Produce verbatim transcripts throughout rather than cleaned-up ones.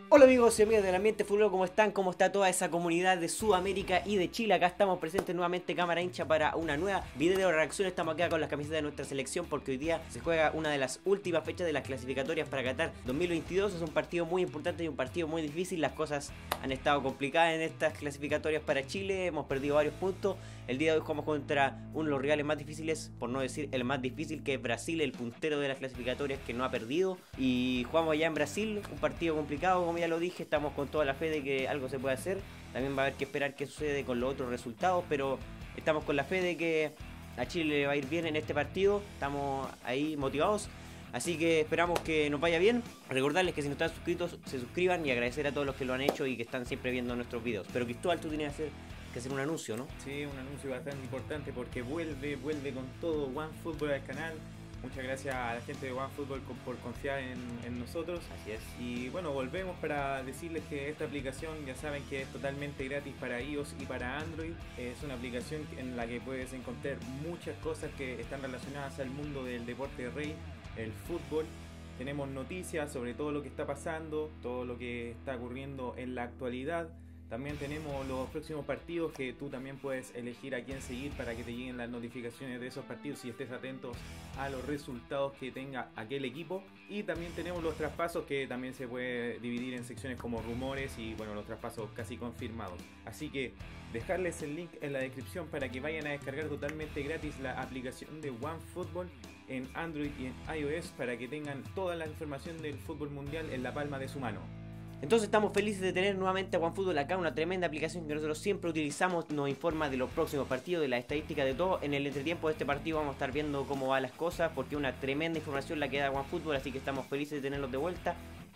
Hola amigos y amigas del ambiente futbolero, ¿cómo están? ¿Cómo está toda esa comunidad de Sudamérica y de Chile? Acá estamos presentes nuevamente, cámara hincha, para una nueva video reacción. Estamos acá con las camisetas de nuestra selección porque hoy día se juega una de las últimas fechas de las clasificatorias para Qatar dos mil veintidós. Es un partido muy importante y un partido muy difícil. Las cosas han estado complicadas en estas clasificatorias para Chile, hemos perdido varios puntos. El día de hoy jugamos contra uno de los rivales más difíciles, por no decir el más difícil, que es Brasil, el puntero de las clasificatorias que no ha perdido. Y jugamos allá en Brasil, un partido complicado, como ya lo dije. Estamos con toda la fe de que algo se puede hacer. También va a haber que esperar qué sucede con los otros resultados, pero estamos con la fe de que a Chile le va a ir bien en este partido. Estamos ahí motivados, así que esperamos que nos vaya bien. Recordarles que si no están suscritos, se suscriban, y agradecer a todos los que lo han hecho y que están siempre viendo nuestros videos. Pero Cristóbal, tú tienes que hacer, que hacer un anuncio, ¿no? Sí, un anuncio bastante importante porque vuelve, vuelve con todo OneFootball al canal. Muchas gracias a la gente de OneFootball por confiar en, en nosotros. Así es. Y bueno, volvemos para decirles que esta aplicación, ya saben que es totalmente gratis para iOS y para Android. Es una aplicación en la que puedes encontrar muchas cosas que están relacionadas al mundo del deporte rey, el fútbol. Tenemos noticias sobre todo lo que está pasando, todo lo que está ocurriendo en la actualidad. También tenemos los próximos partidos que tú también puedes elegir a quién seguir para que te lleguen las notificaciones de esos partidos y estés atentos a los resultados que tenga aquel equipo. Y también tenemos los traspasos, que también se puede dividir en secciones como rumores y bueno, los traspasos casi confirmados. Así que dejarles el link en la descripción para que vayan a descargar totalmente gratis la aplicación de OneFootball en Android y en iOS para que tengan toda la información del fútbol mundial en la palma de su mano. Entonces estamos felices de tener nuevamente a OneFootball acá, una tremenda aplicación que nosotros siempre utilizamos. Nos informa de los próximos partidos, de las estadísticas, de todo. En el entretiempo de este partido vamos a estar viendo cómo van las cosas, porque una tremenda información la que da OneFootball, así que estamos felices de tenerlos de vuelta.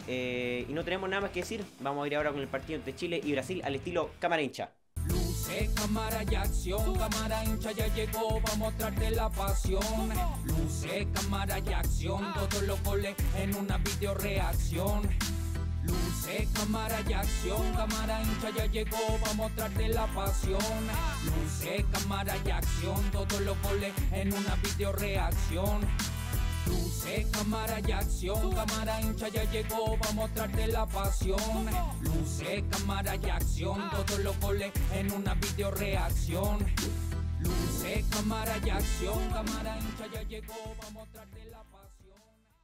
Eh, y no tenemos nada más que decir, vamos a ir ahora con el partido entre Chile y Brasil al estilo cámara hincha. Luce, cámara y acción, cámara hincha ya llegó, va a mostrarte la pasión. Luce, cámara y acción, todos los goles en una video reacción. Luce, cámara y acción, cámara hincha ya llegó, va a mostrarte la pasión. Luce, cámara y acción, todos los goles en una video reacción. Luce, cámara y acción, cámara hincha ya llegó, va a mostrarte la pasión. Luce, cámara y acción, todos los goles en una video reacción. Luce, cámara y acción, cámara hincha ya llegó, va a mostrarte la pasión.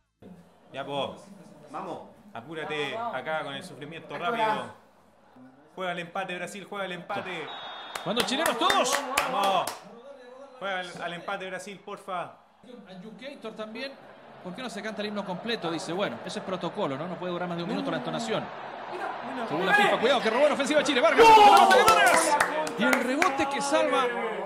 Ya pues, Vamos. apúrate acá con el sufrimiento rápido. Juega el empate Brasil, juega el empate. Cuando chilenos todos. Vamos. Juega al, al empate Brasil, porfa. Educator también. ¿Por qué no se canta el himno completo? Dice, bueno, eso es protocolo, ¿no? No puede durar más de un minuto la entonación. Según la FIFA, cuidado que robó en ofensiva Chile. Vargas. Y el rebote que salva.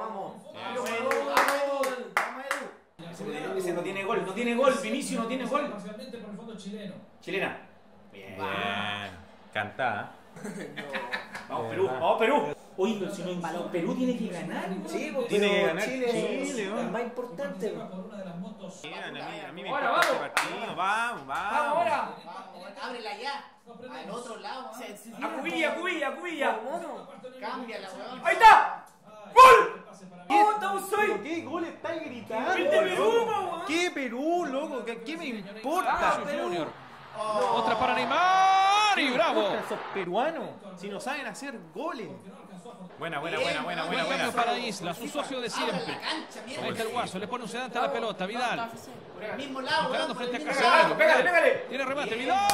Ese no tiene gol, no tiene gol, Vinicius no tiene gol. Parcialmente por el fondo chileno. Chilena. Bien. Bien. Cantá. Vamos Perú, vamos Perú. Oye, pero si no hay balón, Perú tiene que ganar. Sí, porque Tiene que ganar Chile, Chile, ¿no? es más importante. Por una de las motos. Bien, a mí, a mí me Ahora, importa este vamos. partido. Vamos, vamos. ahora. Ábrela ya. Al otro lado. A cubilla, cubilla, cubilla. Cámbiala, weón. Ahí está. ¡Gol! ¿Qué, soy? ¿Qué gol está gritando? ¡El de Perú, weón! ¿Qué Perú, loco? ¿Qué, qué me importa? Junior. Otra para Neymar y bravo. Esos peruanos, si no saben hacer goles. Buena, buena, buena, buena, buena, Buen cambio buena. para Isla, su socio de siempre. Ahí está el Guaso, le pone un sedante a la pelota. Vidal. Por el mismo lado, Esperando weón. frente a Pégale, Casemiro. pégale, pégale. Tiene remate, Vidal.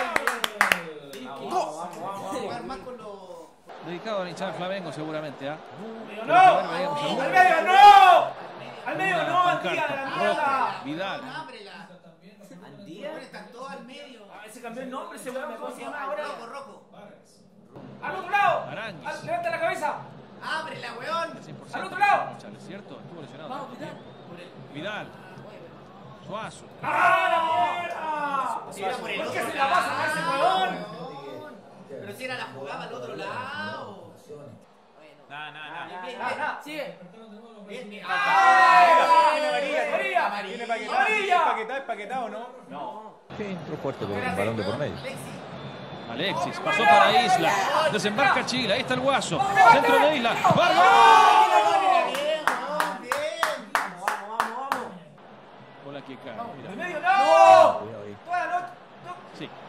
Jugar más con los... Dedicado al hinchada Flamengo seguramente, ¿ah? ¡No! ¡Al medio, no! ¡Al medio, no! ¡Al día de la mierda! Vidal. Ábrela. Andía. Están todos al medio. Se cambió el nombre, ese weón, ¿cómo se llama ahora? Roco, Roco. ¡Al otro lado! Aranguis. Al- ¡Levanta la cabeza! Ábrela, weón. cien por ciento. ¡Al otro lado! Chale, ¿cierto? Estuvo lesionado. tanto tiempo. Vidal. Suazo. ¡Ah, la mierda! Si era por el ¿Por qué otro se la pasan a ese lado, weón? weón. Pero si era la jugada al otro lado. Bueno. Nah, nah, nah. Bien, Ah, bien. ah. Sigue. Bien, bien. ¡Ay! Amarilla, ¡Amarilla! Viene paquetado, ¡Amarilla! ¿es paquetado, es paquetado, no? No. Entró fuerte con un balón de por medio. Alexis, pasó para Isla. Desembarca Chile, ahí está el Guaso. Centro de Isla. ¡Vargas! Bien, weón, bien. Vamos, vamos, vamos, vamos. Bola que cae, ¡Al mira. medio, no! Cuidado ahí. ¡Toda, no! Sí.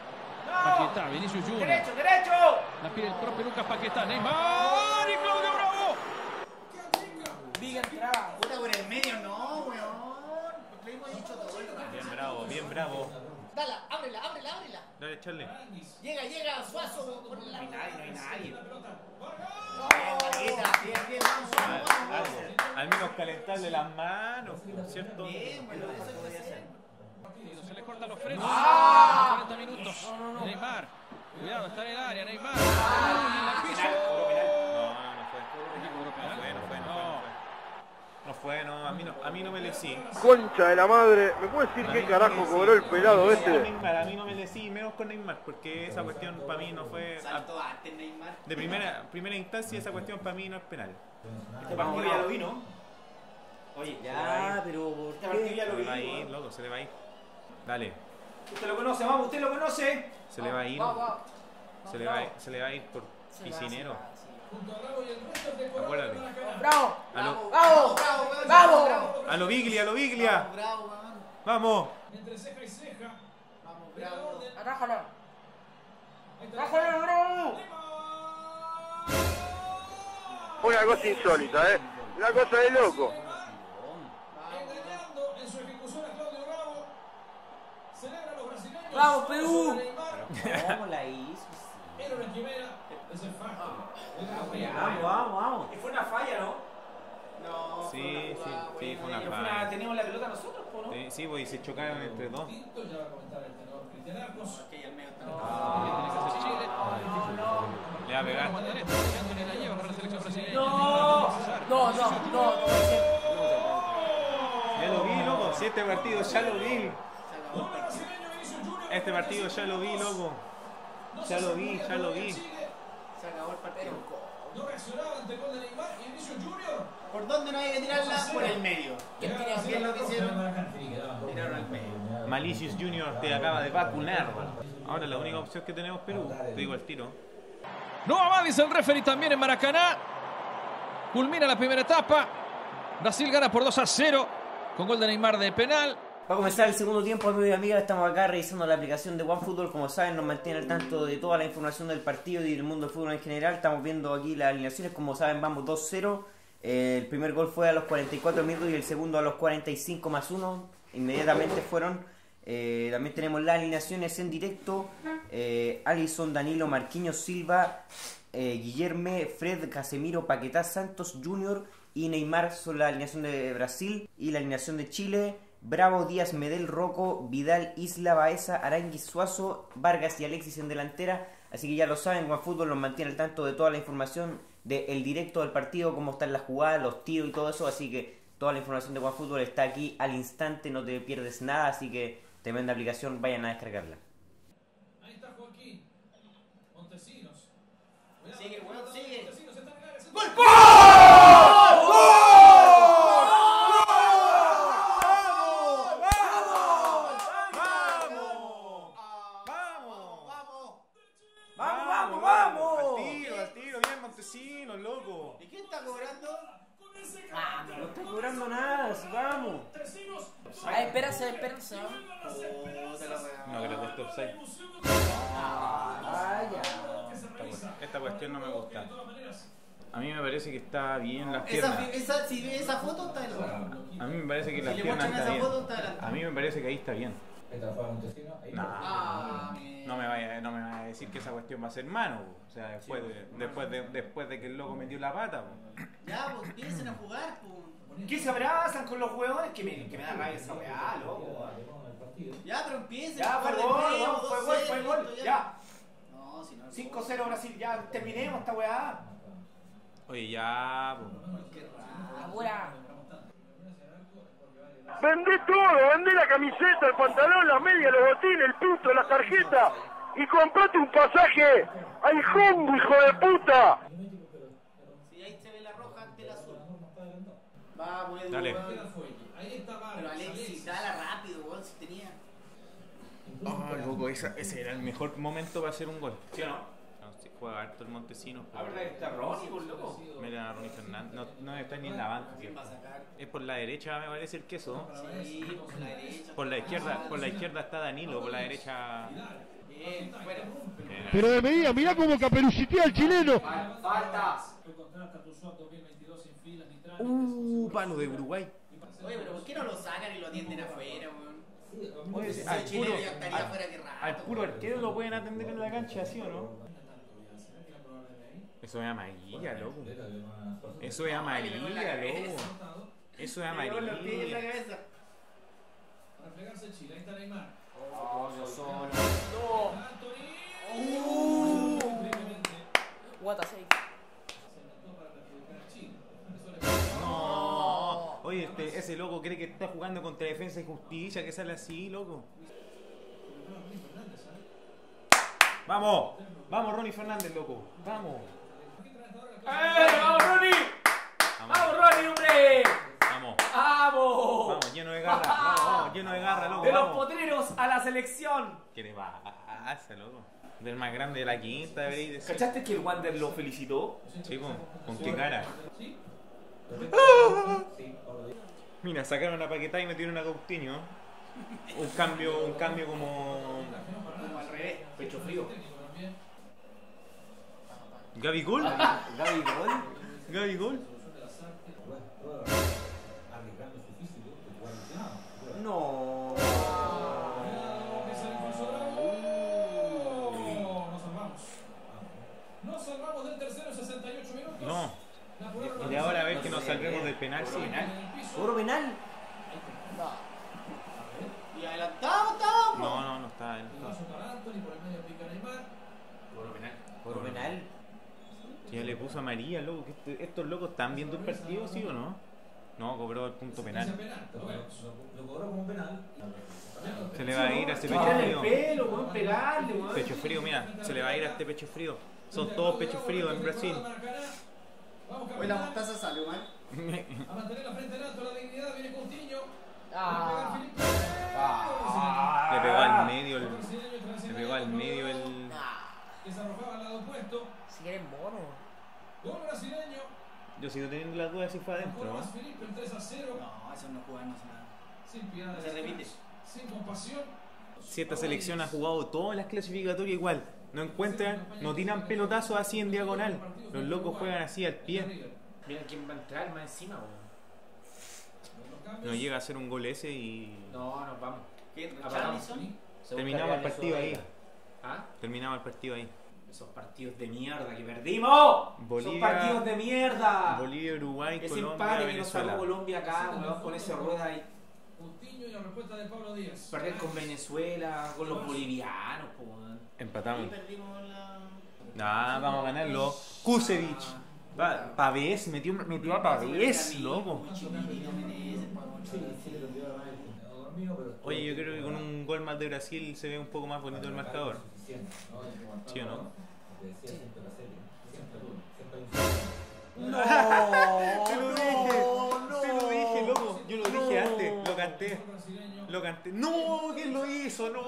Paquetá, Vinicius Junior. Derecho, derecho. La pide el propio Lucas Paquetá. Neymar y Claudio Bravo. Big entrada. Puta, por el medio no, weón. Lo hemos dicho todo el rato. Bien bravo, bien bravo. Dale, ábrela, ábrela, ábrela. Dale, Charlie. Llega, llega, Suazo. Por la... No hay nadie, no hay nadie. Bien, Marquita, bien, bien, vamos, vamos, vamos. Algo. Al menos calentarle las manos, ¿cierto? Bien, bueno, eso puede ser. Se le cortan los frenos. ¡Ah! cuarenta minutos. Neymar. Cuidado, está en el área. Neymar. Uy, en el piso. No, no, no fue. No fue, no fue, no fue. No fue. No fue, no, a mí no, a mí no me le sí. Concha de la madre, ¿me puedes decir qué carajo cobró el pelado este? Neymar, a mí no me le sí, menos con Neymar, porque esa cuestión para mí no fue... Saltó antes Neymar. De primera, primera instancia esa cuestión para mí no es penal. Este partido ya lo vi, ¿no? Oye, Ya, pero ¿por este partido qué? ya Se lo le va a vi. ir, loco, se le va a ir. Dale, Usted lo conoce, vamos, usted lo conoce. se le va a ir. Vamos, vamos. Se le va a ir, se le va a ir por piscinero. Junto a Bravo y el resto de Córdoba Acuérdate. de Maracaná. Bravo. A lo, Bravo, bravo, bravo, bravo. a lo Biglia, a lo Biglia. Bravo, bravo. Vamos. Entre ceja y ceja. Vamos, Bravo. bravo. Atájalo. Atájalo, bravo. Una cosa insólita, ¿eh? Una cosa de loco. Engañando en su ejecución a Claudio Bravo. Celebran los brasileños. Bravo, Perú. Neymar. ¿Cómo la hizo? Era una quimera. Es el facto. Vamos, vamos, vamos. Y fue una falla, ¿no? No, Sí, sí, sí, fue una Fue una- falla. Teníamos la pelota nosotros, ¿o no? Sí, sí, pues y se chocaron entre dos. Tinto ya va a comentar el tenor Cristian Arcos. que ahí al medio está. Tiene que hacer Chile. Le va a pegar. Guantaneta, Anthony la lleva para la selección brasileña. No, no, no, no, no puede ser. Ya lo vi, loco. Si este partido ya lo vi. Se acabó el partido. Este partido ya lo vi, loco. Ya lo vi, ya lo vi. Se acabó el partido. No reaccionaba ante el gol de Neymar y Vinicius Junior. ¿Por dónde no hay que tirarla? Por el medio. ¿Quién tiene Llegaba ¿Qué es lo que hicieron? Maracaná. Sí, quedaban dos. Tiraron al medio. Malicious Junior te acaba de vacunar. Ahora la única opción que tenemos es Perú. Te digo al tiro. No va, dice el referee también en Maracaná. Culmina la primera etapa. Brasil gana por dos a cero con gol de Neymar de penal. Va a comenzar el segundo tiempo, amigos y amigas. Estamos acá revisando la aplicación de OneFootball. Como saben, nos mantiene al tanto de toda la información del partido y del mundo del fútbol en general. Estamos viendo aquí las alineaciones. Como saben, vamos dos cero. Eh, el primer gol fue a los cuarenta y cuatro minutos y el segundo a los cuarenta y cinco más uno. Inmediatamente fueron. Eh, también tenemos las alineaciones en directo. Eh, Alisson, Danilo, Marquinhos, Silva, eh, Guillerme, Fred, Casemiro, Paquetá, Santos, Junior y Neymar son la alineación de Brasil. Y la alineación de Chile: Bravo, Díaz, Medel, Rocco, Vidal, Isla, Baeza, Aranguis, Suazo, Vargas y Alexis en delantera. Así que ya lo saben, OneFootball nos mantiene al tanto de toda la información del directo del partido, cómo están las jugadas, los tiros y todo eso. Así que toda la información de OneFootball está aquí al instante, no te pierdes nada. Así que tremenda aplicación, vayan a descargarla. Ahí está Joaquín. Montesinos. Cuidado, Sigue, cuidado, weón, sigue. Montesinos está en el área. ¡Gol! ¡Vamos, vamos, vamos! Al tiro, al tiro, bien Montesinos, loco. ¿Y quién está cobrando? No está cobrando nada, si vamos. Ay, esperanza, esperanza. No creo que esté offside. Vaya. Esta cuestión no me gusta. A mí me parece que está bien las Esa, piernas. esa, si ve esa foto, está en la... A mí me parece que Si las le piernas muestran está esa foto, bien. está adelante. A mí me parece que ahí está bien. No, Ah, bien. no me vaya, no me vaya a decir que esa cuestión va a ser mano, po. O sea, después de, después de, después de que el loco metió la pata, po. Ya, pues empiecen a jugar, pues. ¿Qué se abrazan con los huevones? Que me, que me da rabia esa weá, loco. Ya, pero empiecen Ya, a fue jugar gol, de nuevo, fue dos gol, cero, fue gol. listo, Ya. No, si no. cinco cero Brasil, ya terminemos esta weá. Oye, ya, po. Ahora. Vendé todo, vendé la camiseta, el pantalón, la media, los botines, el pito, las tarjetas y comprate un pasaje al Jumbo, hijo de puta. Si ahí se ve la roja ante el azul. Vamos, Edu. Dale. weón. Ahí está Vargas. Pero Alexis, dala rápido, weón, si tenía. Oh, loco, esa, ese era el mejor momento para hacer un gol. ¿Sí o no? No, sí, juega harto el Montesinos. A ver, está Ronnie, por loco. Mira a Ronnie Fernández. No, no está ni en la banca. ¿Quién va a sacar? Es por la derecha, me parece el queso. Sí, por la derecha. Por la izquierda, por la izquierda está Danilo, por la derecha. Bien, fuera. Pero de medida, mirá cómo caperucitea el chileno. Falta. Uh, palo de Uruguay. Oye, pero ¿por qué no lo sacan y lo atienden afuera, weón? Oye, Si al soy chileno puro, ya estaría al- afuera de rato. al puro arquero lo pueden atender en la cancha, ¿sí o no? Eso es amarilla, loco. Eso es amarilla, loco. Eso es Me pegó los pies en la amarilla. cabeza. Para fregarse Chile, ahí está Neymar. Oh, yo solo. No. Uh. What a save. No. Oye, este, ese loco cree que está jugando contra Defensa y Justicia, que sale así, loco. Vamos, vamos Ronnie Fernández, loco. Vamos. ¡Eh! ¡Vamos, Ronnie! Vamos, ¡Vamos, Ronnie, hombre! vamos. ¡Vamos! Vamos, lleno de garra. Vamos, vamos, lleno de garra, loco. De los Vamos. potreros a la selección. ¿Qué le pasa, loco? Del más grande de la quinta, deberéis decir. ¿Cachaste que el Wander lo felicitó? Sí, con, con qué cara. Mira, sacaron a Paquetá y metieron a Coutinho. Un cambio, un cambio como. Como al revés, pecho frío. Gaby Gol. Gaby Gol. Gaby Gol. No. Nos salvamos. Nos salvamos del tercero en sesenta y ocho minutos. No. Y de ahora a ver que nos salvemos del penal, sí. ¿Cobro penal? Y adelantado, estamos. No, no, no está. No está. Cobro penal. Cobro penal. Sí, ya le puso amarilla, loco. Que este- estos locos están viendo el partido, ¿sí o no? No, cobró el punto penal. Lo cobró como un penal. Se le va a ir a ese pecho Tirarle el frío. pelo, weón, pegarle, weón. Pecho frío, mira, se le va a ir a este pecho frío. Son todos pechos fríos en Brasil. Hoy la mostaza salió mal. A mantener la frente en alto, la dignidad, viene Coutinho. Ah. Le pegó al medio el. Le pegó al medio el. Que se arrojaba al lado opuesto. Si quieren mono. Gol brasileño. Yo sigo teniendo la duda si fue adentro, Gol ¿no? más Felipe, el tres a cero. No, eso no juega, no hace nada. Sin piedad. Se repite. Sin compasión. Si esta selección ha jugado todas las clasificatorias igual, no encuentran, no tiran pelotazos así en diagonal. Los locos juegan así al pie. Mira quién va a entrar más encima, weón. No llega a hacer un gol ese y. No, nos vamos. ¿Qué? Apagamos. ¿Richarlison? Terminamos el partido ahí. ¿Ah? Terminamos el partido ahí. Esos partidos de mierda que perdimos. Bolivia- Esos partidos de mierda. Bolivia, Uruguay, Ese Colombia, empate que nos sacó Venezuela. Colombia acá, weón, con ese rueda ahí. Coutinho y la respuesta de Pablo Díaz. Perder con Venezuela, con los bolivianos, po, weón. Y Empatamos. perdimos la. Ah, vamos a ganarlo. Kusevich. Pa- Pavés, metió, metió a Pavés, loco. Muy chiquitito, merece, pa, Oye, yo creo que con un gol más de Brasil se ve un poco más bonito el marcador. ¿Sí o no? No, Te lo dije, te lo dije, loco. Yo lo dije antes, lo canté. Lo canté. ¡No! ¿Quién lo hizo? ¡No!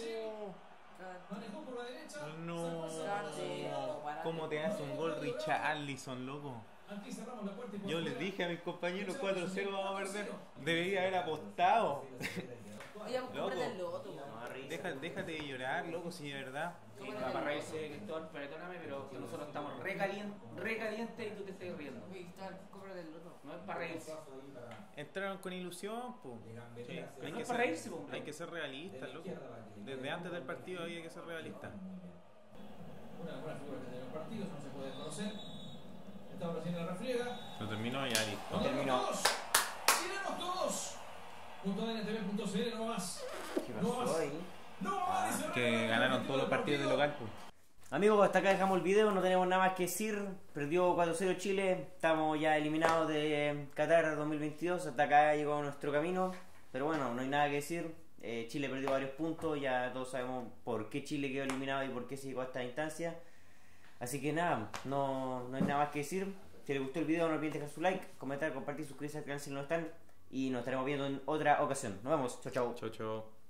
No. ¿Cómo te hace un gol Richarlison, loco? Yo les dije a mis compañeros cuatro cero vamos a perder. Debería haber apostado. Oye, Loco. cómprate el loto, weón. Deja, déjate de llorar, loco, si de verdad. Sí, no, para reírse, Cristóbal, perdóname, pero que nosotros estamos re calientes, re calientes y tú te estás riendo. Oye, Cristóbal, cómprate el loto. No es para reírse. Entraron con ilusión, pues. Sí, hay, no que es para ser, reírse, po. hay que ser realistas, loco. Desde antes del partido había que ser realistas. Una de las buenas figuras que tiene el partido, eso no se puede conocer. Estamos haciendo la refriega. Lo terminó ya listo. Terminó. Todos. Chilenos todos. Punto N T V punto C L, no más. No más. No más. dice Que ganaron todos los partidos de local, pues. Amigos, hasta acá dejamos el video, no tenemos nada más que decir. Perdió cuatro cero Chile, estamos ya eliminados de Qatar dos mil veintidós, hasta acá llegó nuestro camino. Pero bueno, no hay nada que decir. Eh, Chile perdió varios puntos, ya todos sabemos por qué Chile quedó eliminado y por qué se llegó a esta instancia. Así que nada, no, no hay nada más que decir. Si les gustó el video no olviden dejar su like, comentar, compartir, suscribirse al canal si no están. Y nos estaremos viendo en otra ocasión. Nos vemos, chau chau. Chau, chau.